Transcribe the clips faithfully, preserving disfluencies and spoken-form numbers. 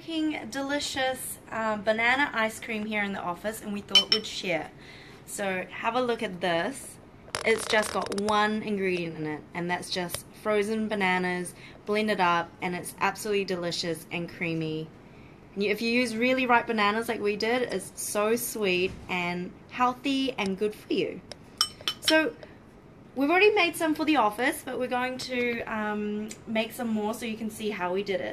making delicious um, banana ice cream here in the office, and we thought we'd share. So have a look at this. It's just got one ingredient in it, and that's just frozen bananas blended up, and it's absolutely delicious and creamy. And you, if you use really ripe bananas like we did, it's so sweet and healthy and good for you. So we've already made some for the office, but we're going to um, make some more so you can see how we did it.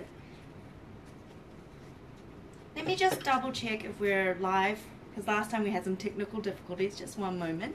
Let me just double check if we're live, because last time we had some technical difficulties. Just one moment.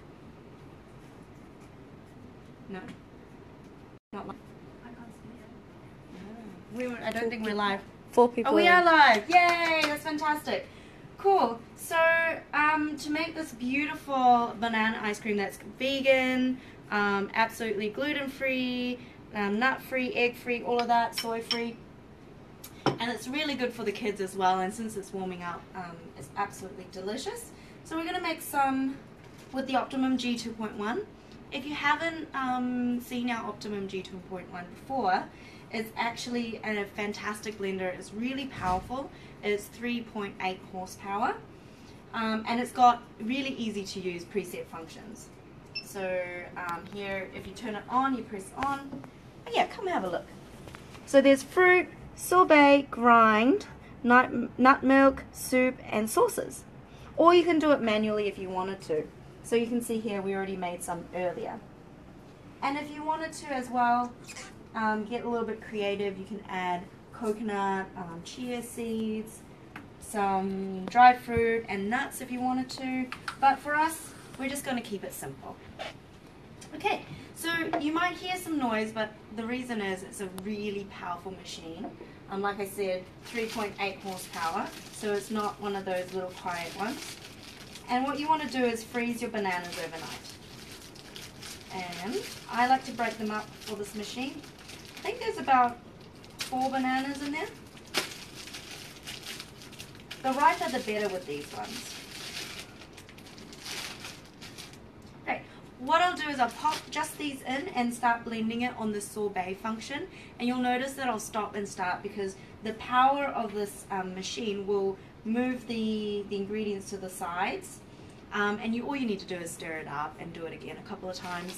No. Not live. I can't see it. No. We, I don't think we're live. Four people. Oh, we are live. Yay! That's fantastic. Cool. So, um, to make this beautiful banana ice cream that's vegan, um, absolutely gluten-free, um, nut-free, egg-free, all of that, soy-free. And it's really good for the kids as well, and since it's warming up, um, it's absolutely delicious. So we're going to make some with the Optimum G two point one. If you haven't um, seen our Optimum G two point one before, it's actually a fantastic blender. It's really powerful. It's three point eight horsepower, um, and it's got really easy to use preset functions. So um, here, if you turn it on, you press on. Oh yeah, come have a look. So there's fruit, sorbet, grind, nut, nut milk, soup, and sauces. Or you can do it manually if you wanted to. So you can see here we already made some earlier. And if you wanted to as well, um, get a little bit creative, you can add coconut, um, chia seeds, some dried fruit, and nuts if you wanted to. But for us, we're just going to keep it simple. Okay, so you might hear some noise, but the reason is it's a really powerful machine. Um, like I said, three point eight horsepower, so it's not one of those little quiet ones. And what you want to do is freeze your bananas overnight. And I like to break them up for this machine. I think there's about four bananas in there. The riper the better with these ones. What I'll do is I'll pop just these in and start blending it on the sorbet function, and you'll notice that I'll stop and start because the power of this um, machine will move the, the ingredients to the sides, um, and you all you need to do is stir it up and do it again a couple of times.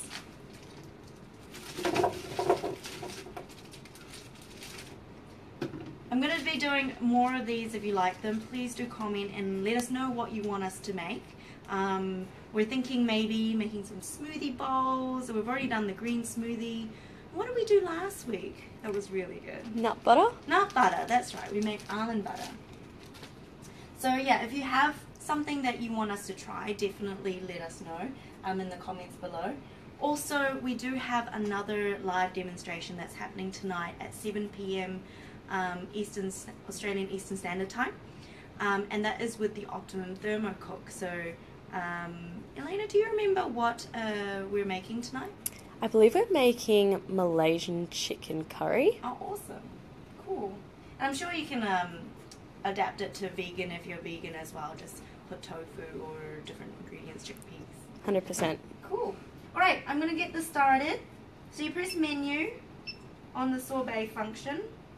I'm going to be doing more of these if you like them. Please do comment and let us know what you want us to make. Um, we're thinking maybe making some smoothie bowls. We've already done the green smoothie. What did we do last week? That was really good. Nut butter? Nut butter, that's right. We make almond butter. So yeah, if you have something that you want us to try, definitely let us know um, in the comments below. Also, we do have another live demonstration that's happening tonight at seven p m Um, Eastern, Australian Eastern Standard Time. Um, and that is with the Optimum Thermocook. So, um, Elena, do you remember what uh, we're making tonight? I believe we're making Malaysian chicken curry. Oh, awesome. Cool. And I'm sure you can um, adapt it to vegan if you're vegan as well. Just put tofu or different ingredients, chickpeas. one hundred percent. Cool. Alright, I'm going to get this started. So you press menu on the sorbet function.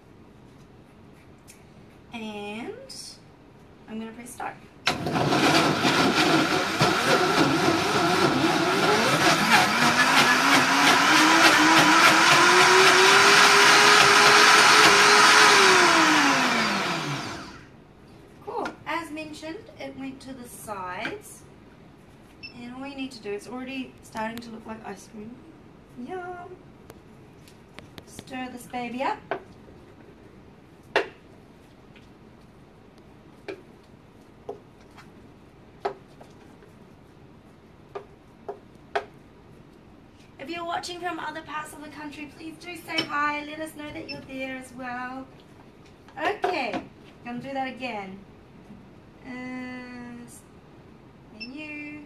And I'm going to press start. Cool. As mentioned, it went to the sides. And all you need to do, it's already starting to look like ice cream. Yum. Stir this baby up. If you're watching from other parts of the country, please do say hi. Let us know that you're there as well. Okay, gonna do that again. Uh, menu.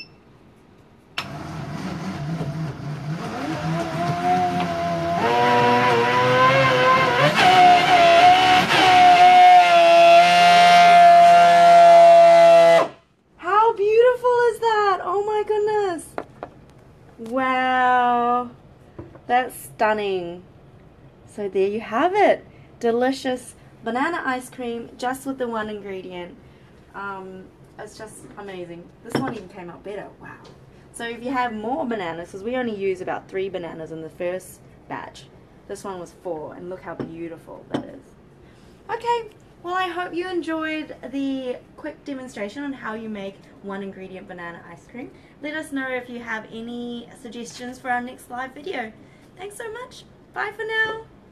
How beautiful is that? Oh my goodness. Wow, that's stunning. So there you have it. Delicious banana ice cream just with the one ingredient. Um, it's just amazing. This one even came out better. Wow. So if you have more bananas, because we only use about three bananas in the first batch. This one was four, and look how beautiful that is. Okay, well I hope you enjoyed the quick demonstration on how you make one ingredient banana ice cream. Let us know if you have any suggestions for our next live video. Thanks so much. Bye for now.